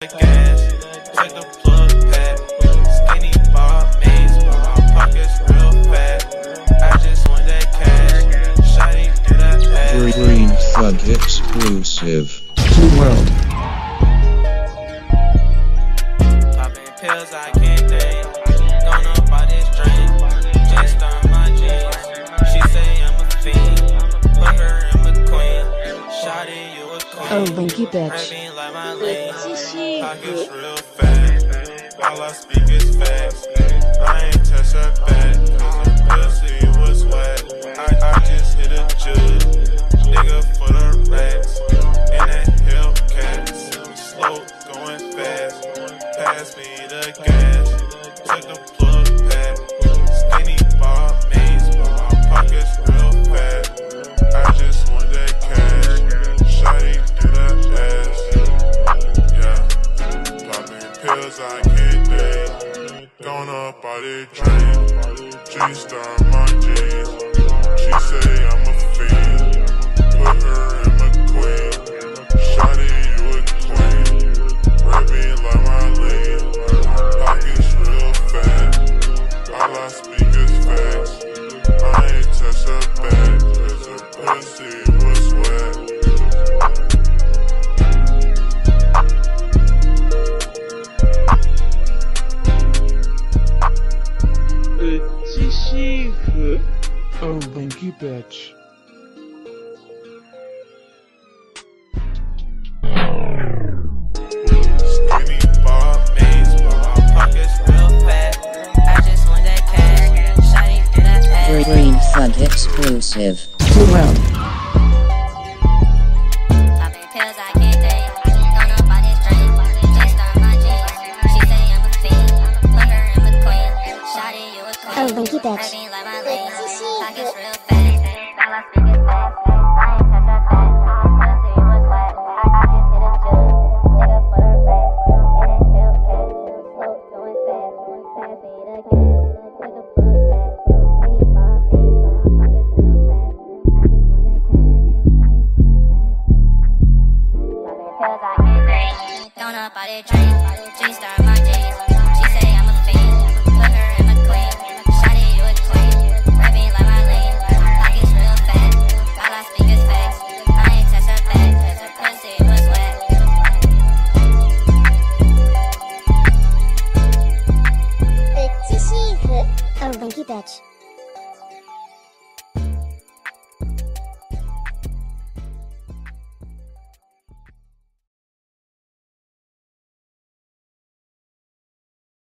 gas, check the plug pack, skinny bar maze, but my pockets real fat. I just want that cash, shawty do that ass. Dream Thug exclusive. Popping pills, I can't think. Gone up by this drink, just on my jeans. She say I'm a fiend, put her in my queen. Shawty, you a queen. Oh, Linky bitch. Rapping like my lane, pockets real fat. All I speak is facts. I ain't touch her back, cause the pussy was wet. I just hit a jug, nigga for the racks. In that Hellcat, slow going fast. Pass me the gas, took the plug pack. Skinny bar maze, but my pockets real fat. I just want that cash, shawty do that ass. Yeah, popping pills I can't take. Gone up all the drain, G-star my jeans. She say I'm a fiend, put her in my queen. Shawty you a queen, rapping like my lean. Pockets real fat, all I speak is facts. I ain't touch her back, cause her pussy was wet. Oh, Linky bitch. Skinny bar maze, but my pockets real fat. I just want that cash, shawty do that ass. Dream Thug exclusive. Popping pills I can't take. Gone up on this drink, just on my jeans. She say I'm a fiend, put her in my queen. Shawty you a queen, Oh, Linky bitch. rapping like my lane. Pockets real fat, all I speak is facts. I ain't touch her back, pussy was wet. I just hit a jug, nigga for the racks. In that Hellcat, slow going fast. Pass me the gas, took the plug pack. Skinny bar maze, but my pockets real fat. I just want that cash, shawty do that ass. Popping pills I can't take. Gone up all the drink, G-star my jeans. She say I'm a fiend, put her in my queen. Shawty you a queen, rapping like my lane. Pockets real fat, all I speak is facts. I ain't touch her back, cause her pussy was wet. Oh, Linky bitch.